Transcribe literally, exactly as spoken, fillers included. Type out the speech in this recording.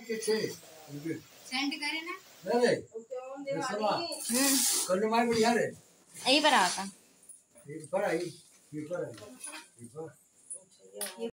के छे सेंड करे ना अरे सवा हम्म करने मार बढ़िया रे यही पर आता ये पर आई ये पर आई ये पर